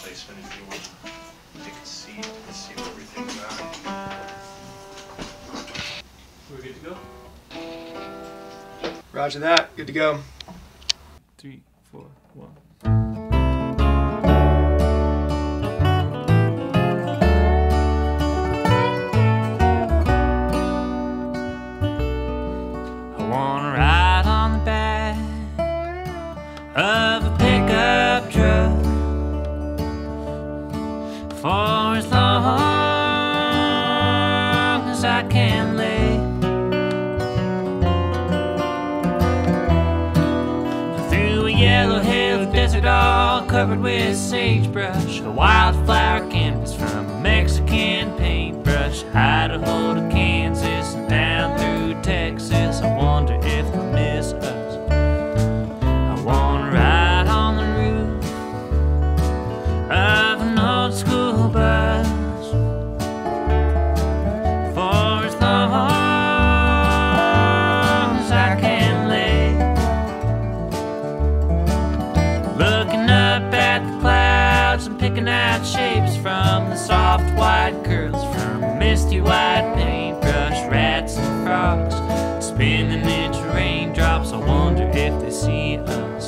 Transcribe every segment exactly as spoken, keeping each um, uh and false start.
placement if you want to take a seat and see where everything's at. We're good to go? Roger that. Good to go. Three, four, one. I wanna ride on the back of a pickup truck for as long as I can lay. Through a yellow hill desert all covered with sagebrush, a wildflower canvas from a Mexican paintbrush, Idaho to Kansas and down through Texas. I wonder if they'll miss us. I wanna ride on the roof of an old school bus for as long as I can lay, looking up at the clouds and picking out shapes from the soft white curls from a misty white paintbrush, rats and frogs spinning into raindrops. I wonder if they see us.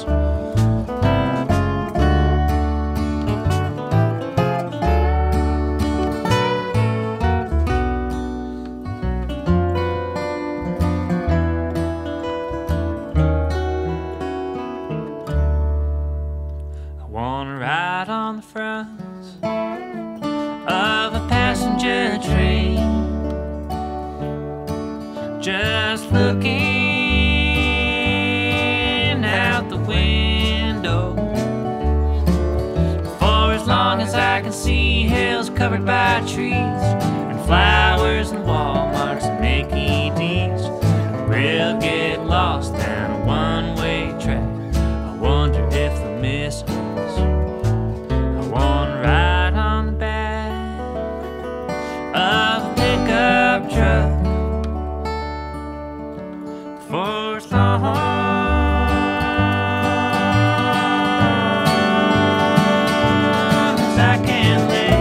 I wanna ride on the front of a passenger train, just looking out the window for as long as I can see. Hills covered by trees and flowers and Walmarts and Mickey D's. We'll get lost down a one-way track. I wonder if they'll miss us. I wanna ride on the back of a pickup truck for as long as I can lay,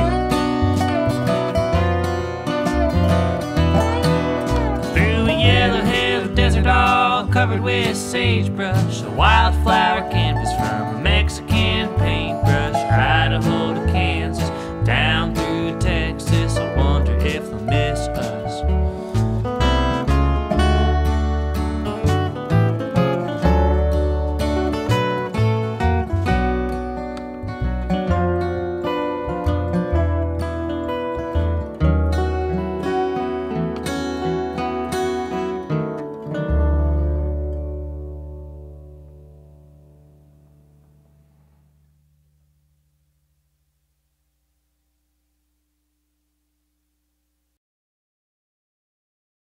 through a yellow hill desert all covered with sagebrush,